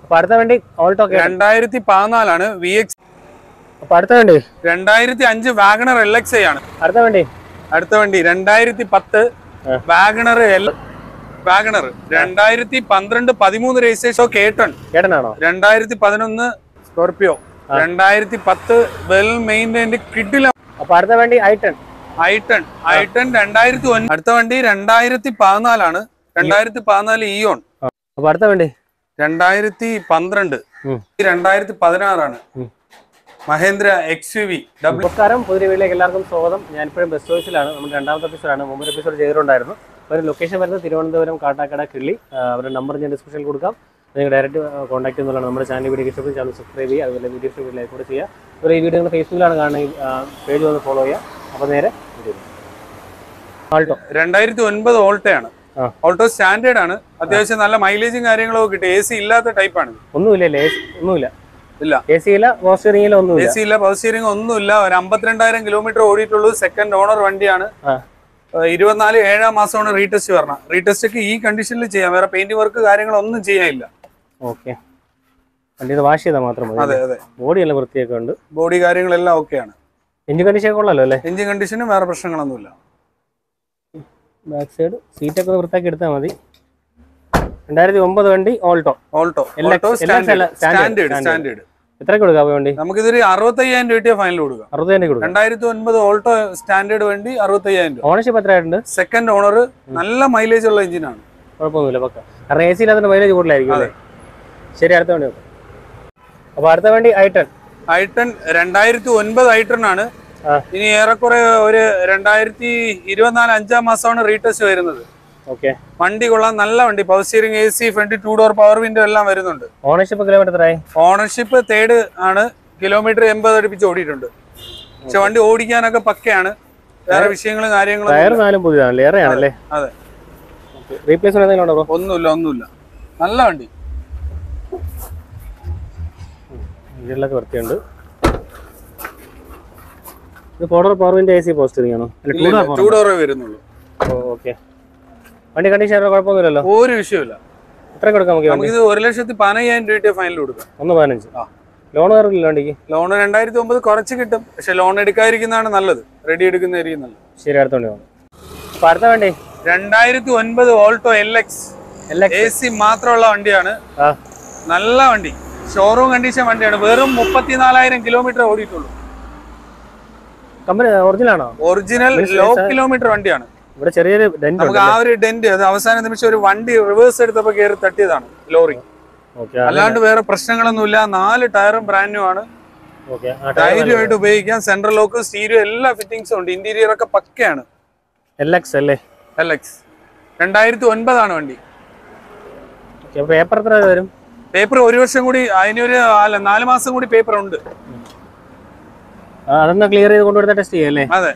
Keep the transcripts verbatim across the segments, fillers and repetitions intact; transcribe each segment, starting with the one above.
അപ്പൊ അടുത്ത വണ്ടി ഓൾട്ടോ രണ്ടായിരത്തി പതിനാലാണ് വി എക്സ്. അപ്പൊ അടുത്ത വണ്ടി രണ്ടായിരത്തി അഞ്ച് വാഗണർ എൽ എക്സ് ഐ ആണ്. അടുത്ത വണ്ടി അടുത്ത വണ്ടി രണ്ടായിരത്തി പത്ത് വാഗണർ എൽ വാഗണർ രണ്ടായിരത്തി പന്ത്രണ്ട് പതിമൂന്ന് രജിസ്ട്രേഷൻ കേട്ടൺ കേട്ടനാണോ? രണ്ടായിരത്തി പതിനൊന്ന് സ്കോർപിയോ രണ്ടായിരത്തി പത്ത് വെൽ മെയിൻറ്റൈൻഡ് കിഡില. അപ്പൊ അടുത്ത വണ്ടി ഐട്ടൺ ഐട്ടൺ ഐട്ടൺ രണ്ടായിരത്തി ഒന്ന്. അടുത്ത വണ്ടി രണ്ടായിരത്തി പതിനാലാണ്. രണ്ടായിരത്തി പതിനാല് ഇയോൺ. അപ്പൊ അടുത്ത വണ്ടി രണ്ടായിരത്തി പന്ത്രണ്ട് രണ്ടായിരത്തി പതിനാറാണ് മഹേന്ദ്ര എക്സ് യു വി. നമസ്കാരം, പുതിയ വീട്ടിലേക്ക് എല്ലാവർക്കും സ്വാഗതം. ഞാനിപ്പോഴും ബസ് ചോയ്സിലാണ്. നമ്മുടെ രണ്ടാമത്തെ എപ്പിസോഡാണ്. മുമ്പൊരു എപ്പിസോഡ് ചെയ്തിട്ടുണ്ടായിരുന്നു. ഒരു ലൊക്കേഷൻ വരുന്നത് തിരുവനന്തപുരം കാട്ടാക്കട കിള്ളി. അവരുടെ നമ്പർ ഞാൻ ഡിസ്ക്രിപ്ഷനിൽ കൊടുക്കാം. നിങ്ങൾ ഡയറക്റ്റ് കോൺടാക്ട് ചെയ്യുന്നതാണ്. നമ്മുടെ ചാനൽ വീഡിയോ ഇഷ്ടപ്പെടുന്ന ചാനൽ സബ്സ്ക്രൈബ് ചെയ്യുക. അതുപോലെ വീഡിയോ ഇഷ്ടപ്പെട്ട ലൈക്ക് കൂടെ ചെയ്യുക. അതുപോലെ ഈ വീഡിയോ നിങ്ങൾ ഫേസ്ബുക്കിലാണ് കാണുന്നത്, പേജ് വന്ന് ഫോളോ ചെയ്യുക. അപ്പോൾ നേരെ ആൾട്ടോ രണ്ടായിരത്തി ഒൻപത് ഓൾട്ടോയാണ്. ഓൾട്ടോ സ്റ്റാൻഡേർഡ് ആണ്. അത്യാവശ്യം നല്ല മൈലേജും കാര്യങ്ങളൊക്കെ കിട്ടും. എ സി ഇല്ലാത്ത ടൈപ്പാണ്. ഒന്നുമില്ലല്ലേ? ഒന്നുമില്ല ഇല്ല. എ സി ഇല്ല, പവർ സ്റ്റിയറിംഗ് ഒന്നും എ സി ഇല്ല, പവർ സ്റ്റിയറിംഗ് ഒന്നുമില്ല. ഒരു അമ്പത്തിരണ്ടായിരം കിലോമീറ്റർ ഓടിയിട്ടുള്ളൂ. സെക്കൻഡ് ഓണർ വണ്ടിയാണ്. ഇരുപത്തിനാല് ഏഴാം മാസമാണ് റീടെസ്റ്റ് വരണം. റീടെസ്റ്റ് ഈ കണ്ടീഷനിൽ ചെയ്യാം. വേറെ പെയിന്റ് വർക്ക് കാര്യങ്ങളൊന്നും ചെയ്യാനില്ല. ഓക്കെ, വണ്ടി വാഷ് ചെയ്താൽ മാത്രം മതി. അതെ അതെ. ബോഡി എല്ലാം വൃത്തിയൊക്കെ ഉണ്ട്. ബോഡി കാര്യങ്ങളെല്ലാം ഓക്കെയാണ്. എഞ്ചിൻ കണ്ടീഷൻ കൊള്ളാലോ അല്ലേ? എഞ്ചിൻ കണ്ടീഷനും വേറെ പ്രശ്നങ്ങളൊന്നുമില്ല. ബാക്ക് സൈഡ് സീറ്റൊക്കെ വൃത്തിയാക്കി എടുത്താൽ മതി. രണ്ടായിരത്തി ഒമ്പത് വണ്ടി ഓൾട്ടോ. Alto standard standard. എത്രയ്ക്ക് കൊടുക്കാം വണ്ടി? നമുക്കിതൊരു അറുപത്തി അയ്യായിരം രൂപ ഫൈനൽ കൊടുക്കാം. അറുപത്തയ്യായിരം കൊടുക്കാം. രണ്ടായിരത്തി ഒൻപത് ഓൾട്ടോ സ്റ്റാൻഡേർഡ് വണ്ടി അറുപത്തി അയ്യായിരം രൂപ. ഓണർഷിപ്പ് എത്രയായിട്ടുണ്ട്? Second owner. നല്ല മൈലേജ് ഉള്ള എഞ്ചിനാണ്. കുഴപ്പമൊന്നുമില്ല, പക്ക. കാരണം എ സി ഇല്ലാത്ത മൈലേജ് കൂടുതലായിരിക്കും അല്ലേ? ശരി, അടുത്ത വണ്ടി നോക്കാം. അപ്പൊ അടുത്ത വണ്ടി ഐട്ടൺ. ഐട്ടൺ രണ്ടായിരത്തി ഒൻപത് ഐട്ടൺ ആണ്. ഇനി ഏറെക്കുറെ ഒരു രണ്ടായിരത്തി ഇരുപത്തിനാല് അഞ്ചാം മാസമാണ് റീടെസ്റ്റ് വരുന്നത്. ഓക്കെ, വണ്ടി കൊള്ളാം, നല്ല വണ്ടി. Power steering, A C, front two door power window എല്ലാം വരുന്നുണ്ട്. ഓണർഷിപ്പ് കിലോമീറ്റർ എത്രയായി? ഓണർഷിപ്പ് തേർഡ് ആണ്. കിലോമീറ്റർ എൺപത് അടുപ്പിച്ച് ഓടിയിട്ടുണ്ട്. പക്ഷെ വണ്ടി ഓടിക്കാനൊക്കെ പക്കയാണ്. വേറെ വിഷയങ്ങളും കാര്യങ്ങളും പുതിയതാണല്ലേ? അതെ. റീപ്ലേസ്മെന്റ് ഒന്നുമില്ല ഒന്നുമില്ല നല്ല വണ്ടി. ഇതിലൊക്കെ വൃത്തിയുണ്ട്. ഇത് four door power window, A C, power steering ആണോ? ടൂ ഡോറേ വരുന്നുള്ളൂ. ഓക്കെ, വണ്ടി കണ്ടീഷൻ കുഴപ്പമൊന്നുമില്ലല്ലോ? ഒരു വിഷയമില്ല. എത്ര കൊടുക്കാം നമുക്ക്? നമുക്കിത് ഒരു ലക്ഷത്തി പതിനയ്യായിരം രൂപ ഫൈനൽ കൊടുക്കാം. ഒന്ന് പതിനഞ്ച്. ലോൺ കയറില്ല വണ്ടിക്ക്? ലോൺ രണ്ടായിരത്തി ഒമ്പത് കുറച്ച് കിട്ടും. പക്ഷെ ലോൺ എടുക്കാതിരിക്കുന്നതാണ് നല്ലത്. റെഡി എടുക്കുന്നതായിരിക്കും നല്ലത്. ശരി, അടുത്ത വണ്ടി. അപ്പൊ അടുത്ത വണ്ടി രണ്ടായിരത്തി ഒൻപത് Alto L X. A C മാത്രമുള്ള വണ്ടിയാണ്. നല്ല വണ്ടി, ഷോറൂം കണ്ടീഷൻ വണ്ടിയാണ്. വെറും മുപ്പത്തിനാലായിരം കിലോമീറ്റർ ഓടിയിട്ടുള്ളൂ. കമ്പനി ഒറിജിനൽ ആണോ? ഒറിജിനൽ ലോ കിലോമീറ്റർ വണ്ടിയാണ്. ഇവിടെ ചെറിയൊരു ഡെന്റ്. നമുക്ക് ആ ഒരു ഡെന്റ് അത് അവസാന നിമിഷം ഒരു വണ്ടി റിവേഴ്സ് എടുത്തപ്പോ കയറി തട്ടിയതാണ് ലോറി. അല്ലാണ്ട് വേറെ പ്രശ്നങ്ങളൊന്നുമില്ല. നാല് ടയറും ബ്രാൻഡ് ന്യൂ ആണ്. ധൈര്യമായിട്ട് ഉപയോഗിക്കാം. സെൻട്രൽ ലോക്ക്, സ്റ്റീരിയോ, എല്ലാ ഫിറ്റിംഗ്സും ഉണ്ട്. ഇന്റീരിയർ ഒക്കെ പക്കയാണ്. എൽ എക്സ് അല്ലേ? എൽ എക്സ് രണ്ടായിരത്തി ഒൻപതാണ് വണ്ടി. പേപ്പർ എത്ര വരും? പേപ്പർ ഒരു വർഷം കൂടി, അതിനൊരു അല്ല നാല് മാസം കൂടി പേപ്പർ ഉണ്ട്. അതൊന്ന് ക്ലിയർ ചെയ്ത് കൊണ്ടുവരുന്ന ടെസ്റ്റ് ചെയ്യല്ലേ? അതെ.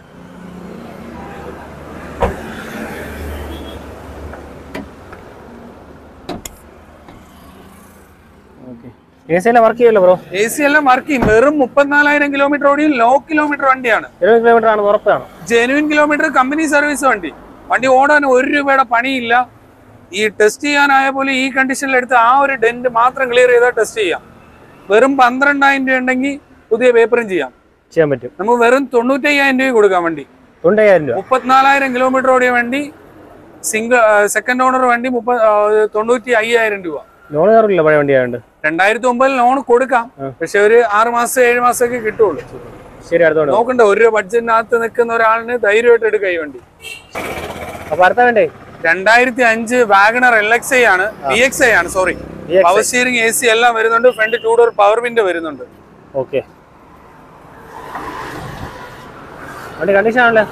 എ സി എല്ലാം വർക്ക് ചെയ്യല്ലോ ബ്രോ? എ സി എല്ലാം വർക്ക് ചെയ്യും. വെറും മുപ്പത്തിനാലായിരം കിലോമീറ്റർ ഓടിയും ലോ കിലോമീറ്റർ വണ്ടിയാണ്. ഇരുപത് കിലോമീറ്റർ ആണ്, ഉറപ്പാണ്. ജെനുവിൻ കിലോമീറ്റർ, കമ്പനി സർവീസ് വണ്ടി. വണ്ടി ഓടാൻ ഒരു രൂപയുടെ പണിയില്ല. ഈ ടെസ്റ്റ് ചെയ്യാനായ പോലെ ഈ കണ്ടീഷനിൽ എടുത്ത് ആ ഒരു ഡെന്റ് മാത്രം ക്ലിയർ ചെയ്താൽ ടെസ്റ്റ് ചെയ്യാം. വെറും പന്ത്രണ്ടായിരം രൂപ ഉണ്ടെങ്കിൽ പുതിയ പേപ്പറും ചെയ്യാം ചെയ്യാൻ പറ്റും. നമുക്ക് വെറും തൊണ്ണൂറ്റി അയ്യായിരം രൂപ കൊടുക്കാം വണ്ടി. തൊണ്ണൂറ്റയ്യായിരം രൂപ. മുപ്പത്തിനാലായിരം കിലോമീറ്റർ ഓടിയ വണ്ടി, സിംഗിൾ സെക്കൻഡ് ഓണർ വണ്ടി, മുപ്പ തൊണ്ണൂറ്റി അയ്യായിരം രൂപ. ലോൺ കയറില്ല പഴയ വണ്ടി ആയതുകൊണ്ട്. രണ്ടായിരത്തി ഒമ്പതിൽ ലോൺ കൊടുക്കാം. പക്ഷെ ഒരു ആറ് മാസം ഏഴ് മാസമൊക്കെ കിട്ടുള്ളൂ. ശരി, അടുത്തോണ്ട് നോക്കണ്ട. ഒരു ബഡ്ജറ്റിനകത്ത് നിൽക്കുന്ന ഒരാളിന് ധൈര്യമായിട്ട് എടുക്കുക ഈ വണ്ടി. അപ്പൊ അടുത്ത വേണ്ടേ? രണ്ടായിരത്തി അഞ്ച് വാഗണർ എൽ എക്സ് ഐ ആണ്. വി എക്സ് ഐ ആണ്, sorry. Power steering, A C എല്ലാം വരുന്നുണ്ട്. Front two door power window വരുന്നുണ്ട്. ഓക്കെ, വണ്ടി കണ്ടീഷൻ ആണല്ലേ?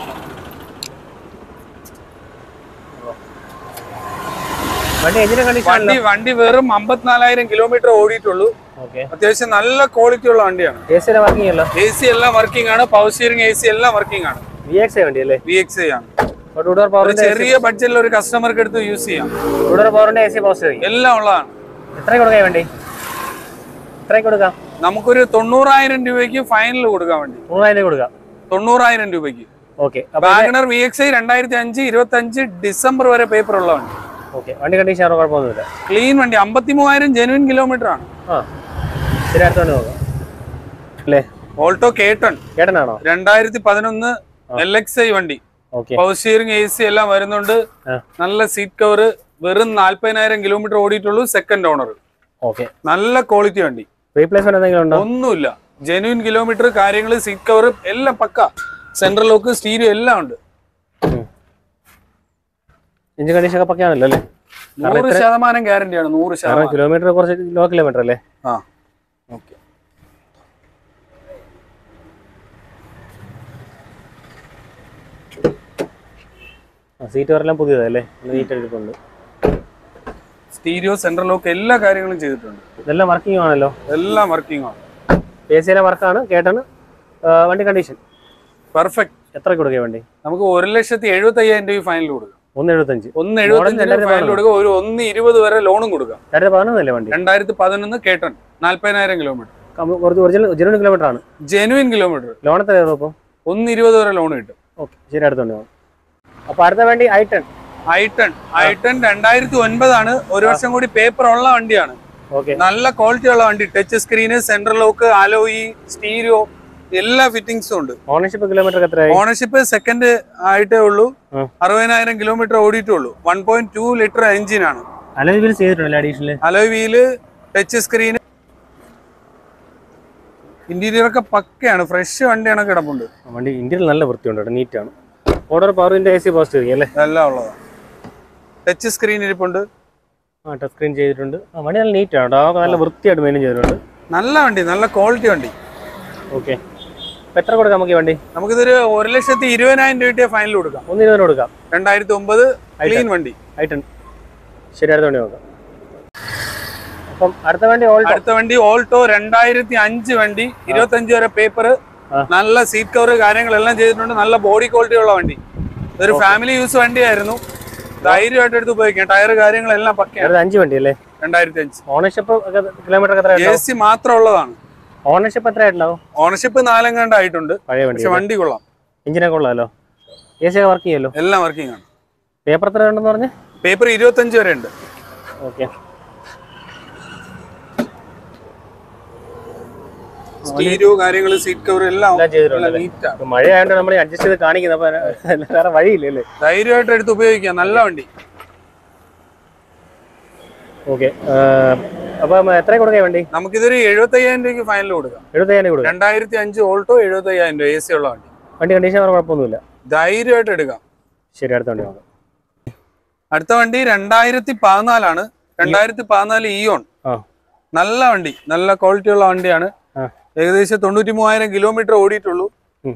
വണ്ടി വണ്ടി വെറും അമ്പത്തിനാലായിരം കിലോമീറ്റർ ഓടിയിട്ടുള്ളൂ. അത്യാവശ്യം നല്ല ക്വാളിറ്റി ഉള്ള വണ്ടിയാണ്. എ സി എല്ലാം വർക്കിംഗ് ആണ്. പവർ സ്റ്റിയറിംഗ്, എ സി എല്ലാം വർക്കിംഗ് ആണ്. വി എക്സ് ഐ വണ്ടി അല്ലേ? വി എക്സ് ഐ ആണ്. ചെറിയ ബഡ്ജറ്റിൽ ഒരു കസ്റ്റമർക്ക് എടുത്ത് യൂസ് ചെയ്യാം. എല്ലാം ഉള്ളതാണ്. എത്ര കൊടുക്കാം വണ്ടി? എത്ര കൊടുക്കാം? നമുക്കൊരു തൊണ്ണൂറായിരം രൂപയ്ക്ക് ഫൈനൽ കൊടുക്കാം വണ്ടി. തൊണ്ണൂറായിരം കൊടുക്കാം. തൊണ്ണൂറായിരം രൂപയ്ക്ക്. Okay, WagonR V X I രണ്ടായിരത്തി അഞ്ച് ഇരുപത്തി അഞ്ച് ഡിസംബർ വരെ പേപ്പർ ഉള്ള വണ്ടി. ഓക്കെ, വണ്ടി കണ്ടീഷൻ കുഴപ്പമൊന്നുമില്ല, ക്ലീൻ വണ്ടി. അമ്പത്തി മൂവായിരം ജെനുവിൻ കിലോമീറ്റർ ആണ്. ആ ശരി, അടുത്ത വണ്ടി നോക്കാം അല്ലേ. ഓൾട്ടോ കേട്ടൺ കേട്ടനാണോ? രണ്ടായിരത്തി പതിനൊന്ന് എൽ എക്സ് ഐ വണ്ടി. പവർ സ്റ്റിയറിംഗ്, എ സി എല്ലാം വരുന്നുണ്ട്. നല്ല സീറ്റ് കവർ. വെറും നാല്പതിനായിരം കിലോമീറ്റർ ഓടിയിട്ടുള്ളൂ. Second owner. ഓക്കെ, നല്ല ക്വാളിറ്റി വണ്ടി. റീപ്ലേസ്മെന്റ് എന്തെങ്കിലും ഉണ്ടോ? ഒന്നുമില്ല, ജെനുവിൻ കിലോമീറ്റർ. കാര്യങ്ങൾ സീറ്റ് കവർ എല്ലാം പക്ക. സെൻട്രൽ ലോക്ക്, സ്റ്റീരിയോ എല്ലാം ഉണ്ട്. എഞ്ചിൻ കണ്ടീഷൻ ഒക്കെ പക്കയാണല്ലോ അല്ലേ? നൂറ് ശതമാനം ഗ്യാരണ്ടിയാണ്. നൂറ് ശതമാനം. കിലോമീറ്റർ കുറച്ച് ലോ കിലോമീറ്റർ അല്ലേ? ആ ഓക്കെ. സീറ്റ് വരെല്ലാം പുതിയതല്ലേ? നീറ്റ് എടുക്കുന്നുണ്ട്. സ്റ്റീരിയോ, സെൻട്രൽ ലോക്ക് എല്ലാ കാര്യങ്ങളും ചെയ്തിട്ടുണ്ട്. ഇതെല്ലാം വർക്കിംഗ് ആണല്ലോ? എല്ലാം വർക്കിംഗ് ആണ്. എ സിയിലെ വർക്കാണ്. കേട്ടാണ് വണ്ടി കണ്ടീഷൻ പെർഫെക്റ്റ്. എത്ര കൊടുക്കുക വണ്ടി? നമുക്ക് ഒരു ലക്ഷത്തി എഴുപത്തി അയ്യായിരം രൂപ ഫൈനൽ കൊടുക്കാം. ഒന്ന് എഴുപത്തഞ്ച് ഒന്ന് എഴുപത്തഞ്ച് ഫൈനൽ കൊടുക്കുക. ഒരു ഒന്ന് ഇരുപത് വരെ ലോണും കൊടുക്കാം. രണ്ടായിരത്തി പതിനൊന്നല്ലേ വണ്ടി? രണ്ടായിരത്തി പതിനൊന്ന് കേട്ടൺ, നാല്പതിനായിരം കിലോമീറ്റർ. ഒറിജിനൽ കിലോമീറ്റർ ആണ്. Genuine kilometre. ലോൺ എത്ര ആയിരുന്നു ഇപ്പം? ഒന്ന് ഇരുപത് വരെ ലോൺ കിട്ടും. ഓക്കെ, ശരി, അടുത്തുണ്ട്. അപ്പൊ അടുത്ത വണ്ടി ഐട്ടൺ. ഐട്ടൺ ഐട്ടൺ രണ്ടായിരത്തി ഒൻപതാണ്. ഒരു വർഷം കൂടി പേപ്പർ ഉള്ള വണ്ടിയാണ്. നല്ല ക്വാളിറ്റി ഉള്ള വണ്ടി. Touch screen, central lock, alloy, stereo എല്ലാ ഫിറ്റിംഗ്സും ഉണ്ട്. ഓണർഷിപ്പ് കിലോമീറ്റർ എത്ര? ഓണർഷിപ്പ് സെക്കൻഡ് ആയിട്ടേ ഉള്ളൂ. അറുപതിനായിരം കിലോമീറ്റർ ഓടിയിട്ടുള്ളൂ. One point two litre engine ആണ്. അലോയ് വീൽ ചെയ്തിട്ടുണ്ട്. Additional alloy wheel, touch screen, interior ഒക്കെ പക്കയാണ്. ഫ്രഷ് വണ്ടിയാണ് കിടപ്പുണ്ട്. വണ്ടി ഇന്റീരിയർ നല്ല വൃത്തിയുണ്ട്, നീറ്റ് ആണ്. ഓർഡർ പവറിന്റെ എ സി പോസ്റ്റ് അല്ലേ? എല്ലാം ഉള്ളതാണ്. ടച്ച് സ്ക്രീൻ ഇരിപ്പുണ്ട്. ആ, ടച്ച് സ്ക്രീൻ ചെയ്തിട്ടുണ്ട്. വണ്ടി നല്ല നീറ്റ് ആണ്. നല്ല വൃത്തിയായിട്ട് മെയിൻ ചെയ്തിട്ടുണ്ട്. നല്ല വണ്ടി, നല്ല ക്വാളിറ്റി വണ്ടി. ഓക്കെ, എത്ര കൊടുക്കാം നമുക്ക് ഈ വണ്ടി? നമുക്കിതൊരു ഒരു ലക്ഷത്തി ഇരുപതിനായിരം രൂപ ഫൈനൽ കൊടുക്കാം. ഒന്ന് ഇരുപതിന് കൊടുക്കാം. രണ്ടായിരത്തി ഒമ്പത് ക്ലീൻ വണ്ടി. ഐട്ടൺ. ശരി, അടുത്ത വണ്ടി നോക്കാം. അപ്പം അടുത്ത വണ്ടി അടുത്ത വണ്ടി ഓൾട്ടോ രണ്ടായിരത്തി അഞ്ച് വണ്ടി. ഇരുപത്തി അഞ്ച് വരെ പേപ്പർ. നല്ല സീറ്റ് കവർ കാര്യങ്ങളെല്ലാം ചെയ്തിട്ടുണ്ട്. നല്ല ബോഡി ക്വാളിറ്റി ഉള്ള വണ്ടി. ഇതൊരു ഫാമിലി യൂസ് വണ്ടിയായിരുന്നു. ധൈര്യമായിട്ട് എടുത്ത് ഉപയോഗിക്കാം. ടയർ കാര്യങ്ങളെല്ലാം പക്കയാണ്. അഞ്ച് വണ്ടി അല്ലേ? രണ്ടായിരത്തി അഞ്ച്. ഓണർഷിപ്പ് കിലോമീറ്റർ എ സി മാത്രം ഉള്ളതാണ്. ഓണർഷിപ്പ് എത്ര ആയിട്ടുണ്ടാവും? ഓണർഷിപ്പ് നാലെങ്ങാണ്ട് ആയിട്ടുണ്ട്. പഴയ വണ്ടി. വണ്ടി കൊള്ളാം. എഞ്ചിനൊക്കെ കൊള്ളാമല്ലോ. എ സി വർക്ക് ചെയ്യല്ലോ? എല്ലാം വർക്കിംഗ് ആണ്. പേപ്പർ എത്ര ഉണ്ടെന്ന് പറഞ്ഞ്? പേപ്പർ ഇരുപത്തഞ്ച് വരെ ഉണ്ട്. ഓക്കെ, സ്റ്റീരിയോ കാര്യങ്ങൾ, സീറ്റ് കവർ എല്ലാം മഴ ആയതുകൊണ്ട് നമ്മൾ അഡ്ജസ്റ്റ് ചെയ്ത് കാണിക്കുന്നത്. അപ്പൊ വേറെ വഴിയില്ലല്ലേ? ധൈര്യമായിട്ട് എടുത്ത് ഉപയോഗിക്കാം. നല്ല വണ്ടി. ഓക്കെ, അപ്പൊ എത്ര കൊടുക്കാം വണ്ടി? നമുക്കിതൊരു എഴുപത്തി അയ്യായിരം രൂപയ്ക്ക് ഫൈനൽ കൊടുക്കാം. എഴുപത്തി അയ്യായിരം കൊടുക്കാം. രണ്ടായിരത്തി അഞ്ച് ഓൾട്ടോ എഴുപത്തി അയ്യായിരം രൂപ. എ സി ഉള്ള വണ്ടി. വണ്ടി കണ്ടീഷൻ കുഴപ്പമൊന്നുമില്ല. ധൈര്യമായിട്ട് എടുക്കാം. ശരി, അടുത്ത വണ്ടി നോക്കാം. അടുത്ത വണ്ടി രണ്ടായിരത്തി പതിനാലാണ്. രണ്ടായിരത്തി പതിനാല് ഇയോൺ. നല്ല വണ്ടി, നല്ല ക്വാളിറ്റി ഉള്ള വണ്ടിയാണ്. ഏകദേശം തൊണ്ണൂറ്റി മൂവായിരം കിലോമീറ്റർ ഓടിയിട്ടുള്ളൂ.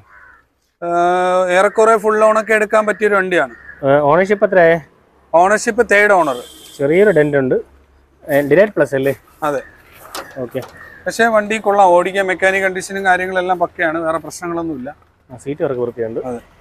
ഏറെക്കുറെ ഫുൾ ഓണൊക്കെ എടുക്കാൻ പറ്റിയൊരു വണ്ടിയാണ്. ഓണർഷിപ്പ് എത്രയാ? Ownership third owner. ചെറിയൊരു ഡെന്റ് ഉണ്ട്. ഡിലൈറ്റ് പ്ലസ് അല്ലേ? അതെ. ഓക്കെ, പക്ഷേ വണ്ടി കൊള്ളാം. ഓടിക്കാൻ മെക്കാനിക് കണ്ടീഷനും കാര്യങ്ങളെല്ലാം പക്കയാണ്. വേറെ പ്രശ്നങ്ങളൊന്നുമില്ല. സീറ്റ് വർക്ക് വൃത്തിയുണ്ട്.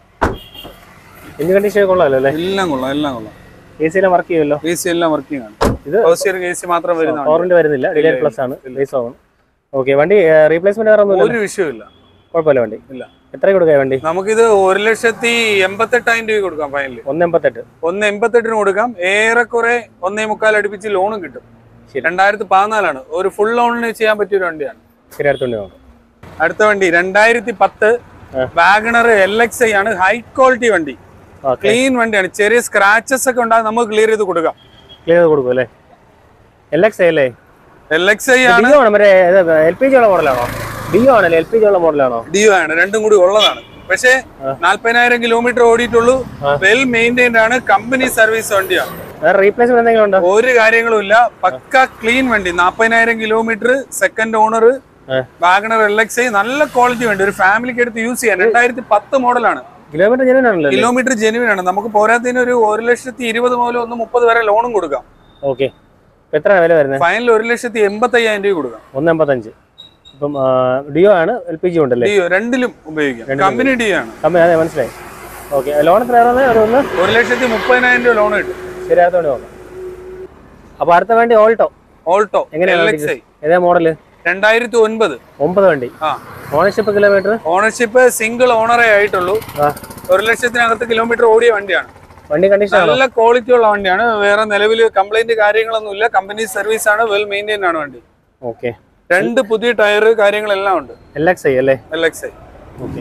എഞ്ചിൻ കണ്ടീഷൻ കൊള്ളാമല്ലോ അല്ലേ? എല്ലാം കൊള്ളാം, എല്ലാം കൊള്ളാം. എ സി എല്ലാം വർക്ക് ചെയ്യുമല്ലോ? എ സി എല്ലാം വർക്കിംഗ് ആണ്. ഇത് എ സി മാത്രം വരുന്നില്ല. ഡിലൈറ്റ് പ്ലസ് ആണ്. ഓക്കെ, വണ്ടി റീപ്ലേസ്മെന്റ് വേറെ ഒന്നും ഒരു വിഷയമില്ല. കുഴപ്പമില്ല. വണ്ടി ഇല്ല. എത്ര കൊടുക്കാം വണ്ടി? നമുക്കിത് ഒരു ലക്ഷത്തി എൺപത്തെട്ടായിരം രൂപ കൊടുക്കാം ഫൈനൽ. ഒന്ന് എൺപത്തെട്ട്. ഒന്ന് എൺപത്തെട്ടിന് കൊടുക്കാം. ഏറെക്കുറെ ഒന്നേ മുക്കാൽ അടുപ്പിച്ച് ലോണും കിട്ടും. രണ്ടായിരത്തി പതിനാലാണ്. ഒരു ഫുൾ ലോണിന് ചെയ്യാൻ പറ്റിയ ഒരു വണ്ടിയാണ്. ശരി, അടുത്ത വണ്ടി നോക്കാം. അടുത്ത വണ്ടി രണ്ടായിരത്തി പത്ത് വാഗണർ എൽ എക്സ് ഐ ആണ്. ഹൈ ക്വാളിറ്റി വണ്ടി, ക്ലീൻ വണ്ടിയാണ്. ചെറിയ സ്ക്രാച്ചസ് ഒക്കെ ഉണ്ടാകും, നമുക്ക് ക്ലിയർ ചെയ്ത് കൊടുക്കാം. ക്ലിയർ ചെയ്ത് കൊടുക്കും അല്ലേ? എൽ എക്സ് ഐ അല്ലേ? എൽ എക്സ് ഐ ആണ്. എൽ പി ജി ഉള്ള മോഡലാണോ? ഡിയോ ആണല്ലേ? എൽ പി ജി ഉള്ള മോഡലാണോ? ഡിയോ ആണ്. രണ്ടും കൂടി ഉള്ളതാണ്. പക്ഷേ നാല്പതിനായിരം കിലോമീറ്റർ ഓടിയിട്ടുള്ളൂ. വെൽ മെയിൻറ്റൈൻഡ് ആണ്. കമ്പനി സർവീസ് വണ്ടിയാണ്. റീപ്ലേസ്മെന്റ് എന്തെങ്കിലും ഉണ്ടോ? ഒരു കാര്യങ്ങളും ഇല്ല. പക്ക ക്ലീൻ വണ്ടി. നാപ്പതിനായിരം kilometre. Second owner. WagonR L X I. നല്ല ക്വാളിറ്റി വണ്ടി. ഒരു ഫാമിലിക്ക് എടുത്ത് യൂസ് ചെയ്യാൻ. രണ്ടായിരത്തി പത്ത് മോഡലാണ്. കിലോമീറ്റർ ജെനുവിൻ ആണല്ലോ? കിലോമീറ്റർ ജെനുവിൻ ആണ്. നമുക്ക് പോരാത്തതിന് ഒരു ഒരു ലക്ഷത്തി ഇരുപത് മുതൽ ഒന്ന് മുപ്പത് വരെ ലോണും കൊടുക്കാം. ഓക്കെ, എത്ര വില വരുന്നത്? ഫൈനൽ ഒരു ലക്ഷത്തി എൺപത്തി അയ്യായിരം രൂപ കൊടുക്കാം. ഒന്ന് എൺപത്തഞ്ച്. ഇപ്പം ഡിയോ ആണ്, എൽ പി ജി ഉണ്ടല്ലേ? ഡിയോ രണ്ടിലും ഉപയോഗിക്കാം. കമ്പനി ഡിയോ ആണ്. കമ്പനി, അതെ, മനസ്സിലായി. ഓക്കെ, ലോൺ എത്ര ഒന്ന് ഒരു ലക്ഷത്തി മുപ്പതിനായിരം രൂപ ലോൺ കിട്ടും. ശരി, അടുത്ത വണ്ടി നോക്കാം. അപ്പൊ അടുത്ത വണ്ടി ഓൾട്ടോ. ഓൾട്ടോ എങ്ങനെയാണ്? ഏതാ മോഡല്? രണ്ടായിരത്തി ഒൻപത്. ഒമ്പത് വണ്ടി. Ownership kilometre? ഓണർഷിപ്പ് സിംഗിൾ ഓണറേ ആയിട്ടുള്ളൂ. ഒരു ലക്ഷത്തിനകത്ത് കിലോമീറ്റർ ഓടിയ വണ്ടിയാണ്. വണ്ടി കണ്ടീഷൻ നല്ല ക്വാളിറ്റി ഉള്ള വണ്ടിയാണ്. വേറെ നിലവിൽ കംപ്ലൈന്റ് കാര്യങ്ങളൊന്നും ഇല്ല. കമ്പനി സർവീസ് ആണ്, വെൽ മെയിൻറ്റൈൻ ആണ് വണ്ടി. ഓക്കെ. രണ്ട് പുതിയ ടയർ കാര്യങ്ങളെല്ലാം ഉണ്ട്. എൽ എക്സ് ഐ അല്ലേ? L X I. ഓക്കെ.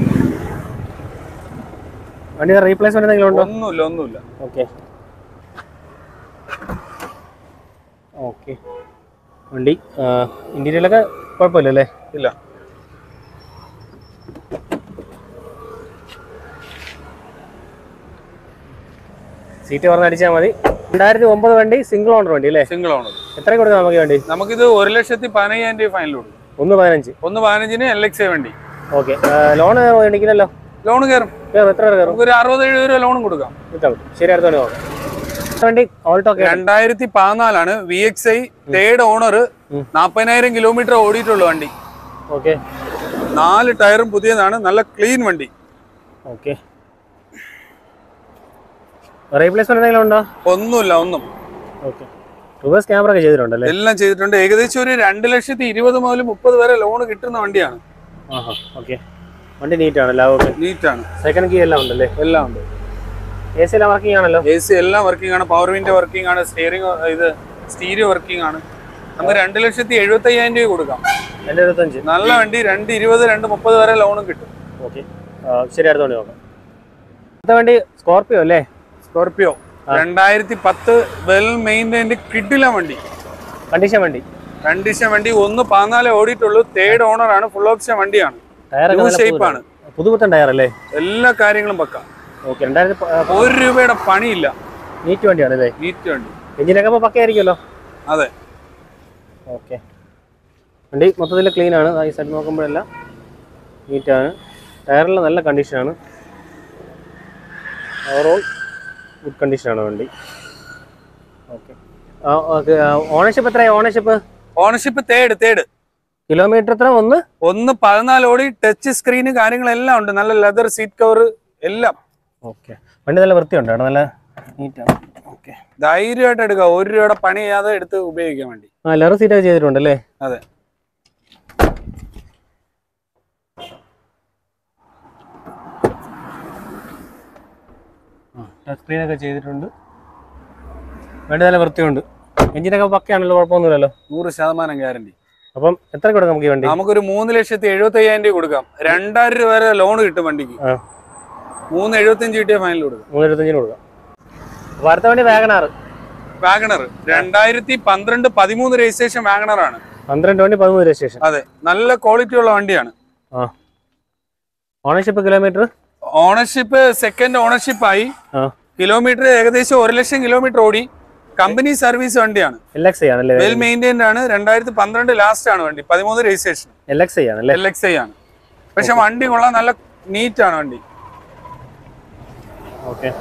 വണ്ടി റീപ്ലേസ്മെന്റ് എന്തെങ്കിലും ഉണ്ടോ? ഒന്നുമില്ല, ഒന്നുമില്ല. Okay okay. വണ്ടി ഇന്റീരിയലൊക്കെ കുഴപ്പമില്ലല്ലേ? ഇല്ല. സീറ്റ് പറഞ്ഞ് അടിച്ചാൽ മതി. രണ്ടായിരത്തി ഒമ്പത് വണ്ടി, സിംഗിൾ ഓണർ വണ്ടി അല്ലേ? Single owner. എത്ര കൊടുക്കാം നമുക്ക് വണ്ടി? നമുക്കിത് ഒരു ലക്ഷത്തി പതിനയ്യായിരം രൂപ ഫൈനൽ കൊടുക്കും. ഒന്ന് പതിനഞ്ച് ഒന്ന് പതിനഞ്ചിന് എൽ എക്സ് ഐ വണ്ടി. ഓക്കെ. ലോണ് എണിക്കില്ലല്ലോ? ലോൺ കയറും. എത്ര കയറും? ഒരു അറുപത് എഴുപത് രൂപ ലോണും കൊടുക്കാം. ശരി, അടുത്ത നോക്കാം. വണ്ടി ഓൾട്ടോ രണ്ടായിരത്തി പതിനാലാണ്, V X I, third owner, നാപ്പതിനായിരം കിലോമീറ്റർ ഓടിയിട്ടുള്ളു വണ്ടി. ഓക്കെ. നാല് ടയറും പുതിയതാണ്, നല്ല ക്ലീൻ വണ്ടി. ഓക്കെ. റീപ്ലേസ്മെന്റ് എന്തെങ്കിലും ഉണ്ടോ? ഒന്നുമില്ല, ഒന്നും. ഓക്കെ. റിവേഴ്സ് ക്യാമറ ഒക്കെ ചെയ്തിട്ടുണ്ടല്ലേ? എല്ലാം ചെയ്തിട്ടുണ്ട്. ഏകദേശം ഒരു രണ്ട് ലക്ഷത്തി ഇരുപത് മുതൽ മുപ്പത് വരെ ലോൺ കിട്ടുന്ന വണ്ടിയാണ്. ഓക്കെ. വണ്ടി നീറ്റ് ആണല്ലോ? ഓക്കെ, നീറ്റ് ആണ്. സെക്കൻഡ് കീ എല്ലാം ഉണ്ടല്ലേ? എല്ലാം ഉണ്ട്. എ സി എല്ലാം വർക്കിംഗ് ആണല്ലോ? എ സി എല്ലാം വർക്കിംഗ് ആണ്. പവർ വിൻഡോ വർക്കിംഗ് ആണ്. സ്റ്റിയറിംഗ് ഇത് സ്റ്റീരിയോ വർക്കിംഗ് ആണ്. നമുക്ക് രണ്ട് ലക്ഷത്തി എഴുപത്തി അയ്യായിരം രൂപ കൊടുക്കാം. രണ്ട് എഴുപത്തഞ്ച്. നല്ല വണ്ടി. രണ്ട് ഇരുപത് രണ്ട് മുപ്പത് വരെ ലോണും കിട്ടും. ഓക്കെ. ശരി, അടുത്ത വണ്ടി നോക്കാം. അടുത്ത വണ്ടി സ്കോർപിയോ അല്ലേ? സ്കോർപിയോ രണ്ടായിരത്തി പത്ത്, വെൽ മെയിൻറ്റൈൻഡ് കിഡില വണ്ടി. കണ്ടീഷൻ വണ്ടി? കണ്ടീഷൻ വണ്ടി. ഒന്ന് പതിനാല് ഓടിയിട്ടുള്ളൂ. തേർഡ് ഓണർ ആണ്. ഫുൾ ഓപ്ഷൻ വണ്ടിയാണ്. ഷേപ്പ് ആണ്. പുതുപുത്തൻ ടയർ അല്ലേ? എല്ലാ കാര്യങ്ങളും പക്ക. ഓക്കെ. രണ്ടായിരത്തി ഒരു രൂപയുടെ പണിയില്ല. നീറ്റ് വണ്ടിയാണ് അല്ലേ? നീറ്റ് വണ്ടി. എഞ്ചിനൊക്കെ പക്കയായിരിക്കുമല്ലോ? അതെ. ഓക്കെ. വണ്ടി മൊത്തത്തിൽ ക്ലീൻ ആണ്. ഈ സൈഡ് നോക്കുമ്പോഴെല്ലാം നീറ്റാണ്. ടയറെല്ലാം നല്ല കണ്ടീഷനാണ്. ഓവറോൾ ഗുഡ് കണ്ടീഷനാണ് വണ്ടി. ഓക്കെ. ഓണർഷിപ്പ് എത്രയാണ്? Ownership ownership third third kilometre എത്ര? ഒന്ന് ഒന്ന് പതിനാല് ഓടി. ടച്ച് സ്ക്രീന് കാര്യങ്ങളെല്ലാം ഉണ്ട്. നല്ല ലെതർ സീറ്റ് കവർ എല്ലാം. ഓക്കെ. വണ്ടി നല്ല വൃത്തിയുണ്ട്, നല്ല നീറ്റാണ്. ഓക്കെ. ധൈര്യമായിട്ട് എടുക്കാം. ഒരു രൂപയുടെ പണി ചെയ്യാതെ എടുത്ത് ഉപയോഗിക്കാൻ വേണ്ടി. ആ, ലെതർ സീറ്റ് ചെയ്തിട്ടുണ്ടല്ലേ? അതെ. ടച്ച് സ്ക്രീനൊക്കെ ചെയ്തിട്ടുണ്ട്. വണ്ടി നല്ല വൃത്തിയുണ്ട്. എഞ്ചിനൊക്കെ പക്കയാണല്ലോ? കുഴപ്പമൊന്നുമില്ലല്ലോ? നൂറ് ശതമാനം ഗ്യാരണ്ടി. അപ്പം എത്ര കൊടുക്കാം നമുക്ക് ഈ വണ്ടി? നമുക്കൊരു മൂന്ന് ലക്ഷത്തി എഴുപത്തി അയ്യായിരം രൂപ കൊടുക്കാം. രണ്ടായിരം രൂപ വരെ ലോൺ കിട്ടും വണ്ടിക്ക്. മൂന്ന് എഴുപത്തഞ്ച് കിട്ടിയ ഫൈനൽ കൊടുക്കാം. മൂന്ന് എഴുപത്തഞ്ചിന് കൊടുക്കാം. അപ്പൊ അടുത്ത വണ്ടി വാഗണർ. വാഗണർ രണ്ടായിരത്തി പന്ത്രണ്ട് പതിമൂന്ന് രജിസ്ട്രേഷൻ വാഗണർ ആണ്. പന്ത്രണ്ട് വണ്ടി പതിമൂന്ന് രജിസ്ട്രേഷൻ. അതെ, നല്ല ക്വാളിറ്റി ഉള്ള വണ്ടിയാണ്. ആ. Ownership kilometre? Ownership second ownership ആയി. കിലോമീറ്റർ ഏകദേശം ഒരു ലക്ഷം കിലോമീറ്റർ ഓടി. കമ്പനി സർവീസ് വണ്ടിയാണ്. എൽ എക്സ് ഐ ആണല്ലേ? വെൽ മെയിൻറ്റൈൻഡ് ആണ്. രണ്ടായിരത്തി പന്ത്രണ്ട് ലാസ്റ്റ് ആണ് വണ്ടി. പതിമൂന്ന് രജിസ്ട്രേഷൻ. എൽ എക്സ് ഐ ആണല്ലേ? എൽ എക്സ് ഐ ആണ്. പക്ഷെ വണ്ടി കൊള്ളാൻ, നല്ല നീറ്റ് ആണ് വണ്ടി. ഓക്കെ.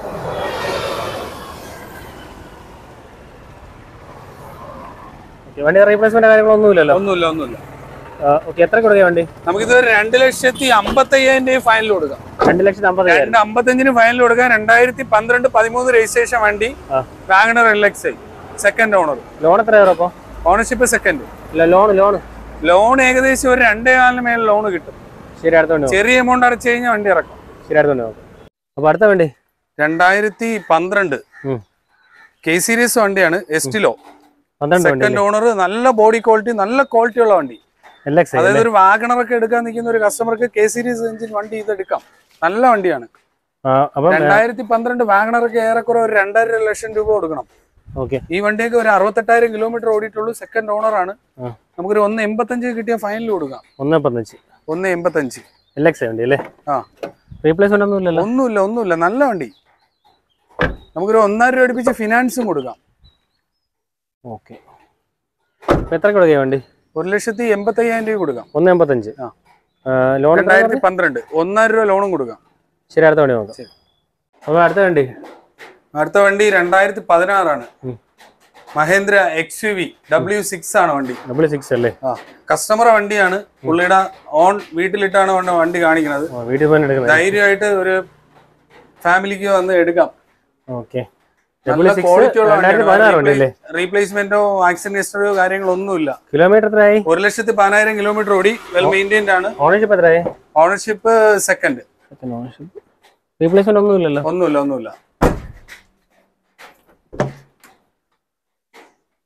വണ്ടി റീപ്ലേസ്മെന്റ് കാര്യങ്ങളൊന്നുമില്ലല്ലോ? ഒന്നുമില്ല, ഒന്നുമില്ല. ഓക്കെ. എത്ര കൊടുക്കുക വണ്ടി? നമുക്കിത് രണ്ട് ലക്ഷത്തി അമ്പത്തി അയ്യായിരം രൂപ ഫൈനൽ കൊടുക്കാം. രണ്ട് ലക്ഷത്തി അമ്പത്തി രണ്ട് അമ്പത്തഞ്ചിന് ഫൈനൽ കൊടുക്കാം. രണ്ടായിരത്തി പന്ത്രണ്ട് പതിമൂന്ന് രജിസ്ട്രേഷൻ വണ്ടി. Wagon R L X I second owner. Loan എത്ര കയറും അപ്പൊ? Ownership second. Loan loan loan ഏകദേശം ഒരു രണ്ടേ കാലിന് മേലെ ലോൺ കിട്ടും. ശരി, അടുത്ത വണ്ടി. ചെറിയ എമൗണ്ട് അടച്ചു കഴിഞ്ഞാൽ വണ്ടി ഇറക്കാം. ശരി, അടുത്ത വണ്ടി നോക്കാം. അപ്പൊ അടുത്ത വണ്ടി രണ്ടായിരത്തി പന്ത്രണ്ട് കെ സീരീസ് വണ്ടിയാണ്. Estilo second owner. നല്ല ബോഡി ക്വാളിറ്റി, നല്ല ക്വാളിറ്റി ഉള്ള വണ്ടി. അതായത് ഒരു വാഗണർ ഒക്കെ എടുക്കാൻ നിൽക്കുന്ന ഒരു കസ്റ്റമർക്ക് കെ സീരീസ് എഞ്ചിൻ വണ്ടി ഇത് എടുക്കാം. നല്ല വണ്ടിയാണ്. രണ്ടായിരത്തി പന്ത്രണ്ട് വാഗണർ ഒക്കെ ഏറെക്കുറെ ഒരു രണ്ടര ലക്ഷം രൂപ കൊടുക്കണം. ഈ വണ്ടിയൊക്കെ ഒരു അറുപത്തെട്ടായിരം കിലോമീറ്റർ ഓടിയിട്ടുള്ളൂ. സെക്കൻഡ് ഓണർ ആണ്. നമുക്കൊരു ഒന്ന് എൺപത്തഞ്ച് കിട്ടിയ ഫൈനൽ കൊടുക്കാം. ഒന്ന് എൺപത്തഞ്ച്. ആ. റീപ്ലേസ്മെന്റ് ഒന്നുമില്ലല്ലോ? ഒന്നുമില്ല, ഒന്നുമില്ല. നല്ല വണ്ടി. നമുക്കൊരു ഒന്നര രൂപ അടുപ്പിച്ച് ഫിനാൻസും കൊടുക്കാം. ഓക്കെ. എത്ര കൊടുക്കുക വണ്ടി? ഒരു ലക്ഷത്തി എൺപത്തി അയ്യായിരം രൂപ കൊടുക്കാം. ഒന്ന് എൺപത്തഞ്ച്. ലോൺ രണ്ടായിരത്തി പന്ത്രണ്ട് ഒന്നര രൂപ ലോണും കൊടുക്കാം. ശരി, അടുത്ത വണ്ടി നോക്കാം. അപ്പൊ അടുത്ത വണ്ടി അടുത്ത വണ്ടി രണ്ടായിരത്തി പതിനാറാണ്. Mahindra X U V W six ആണ് വണ്ടി. ഡബ്ല്യു സിക്സ് അല്ലേ? ആ, കസ്റ്റമർ വണ്ടിയാണ്. പുള്ളിയുടെ ഓൺ വീട്ടിലിട്ടാണ് വണ്ടി കാണിക്കുന്നത്. ധൈര്യമായിട്ട് ഒരു ഫാമിലിക്ക് വന്ന് എടുക്കാം. ഓക്കെ. റീപ്ലേസ്മെന്റോ ആക്സിഡന്റ് ഹിസ്റ്ററിയോ കാര്യങ്ങളൊന്നുമില്ല. കിലോമീറ്റർ എത്രയായി? ഒരു ലക്ഷത്തി പതിനായിരം കിലോമീറ്റർ ഓടി. വെൽ മെയിൻറ്റൈൻഡ് ആണ്. ഓണർഷിപ്പ് എത്രയായി? Ownership second. റീപ്ലേസ്മെന്റ് ഒന്നുമില്ലല്ലോ? ഒന്നുമില്ല, ഒന്നുമില്ല.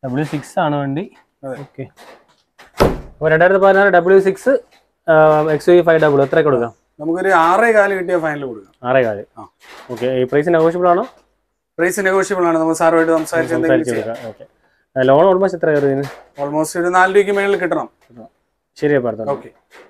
ഡബ്ല്യു സിക്സ് ആണ് വണ്ടി. ഓക്കെ, അപ്പോൾ രണ്ടായിരത്തി പതിനാറ് W six X U five double എത്ര കൊടുക്കാം? നമുക്കൊരു ആറേ കാല് കിട്ടിയ ഫൈനൽ കൊടുക്കാം. ആറേ കാല്. ഓക്കെ, ഈ പ്രൈസ് നെഗോഷ്യബിൾ ആണോ? പ്രൈസ് നെഗോഷ്യബിൾ ആണ്. നമ്മൾ സാറുമായിട്ട് സംസാരിച്ച് ഓക്കെ. ലോൺ ഓൾമോസ്റ്റ് എത്ര കയറി? ഓൾമോസ്റ്റ് ഒരു നാല് രൂപയ്ക്ക് മേളിൽ കിട്ടണം. ശരിയാ പറഞ്ഞത്. ഓക്കെ.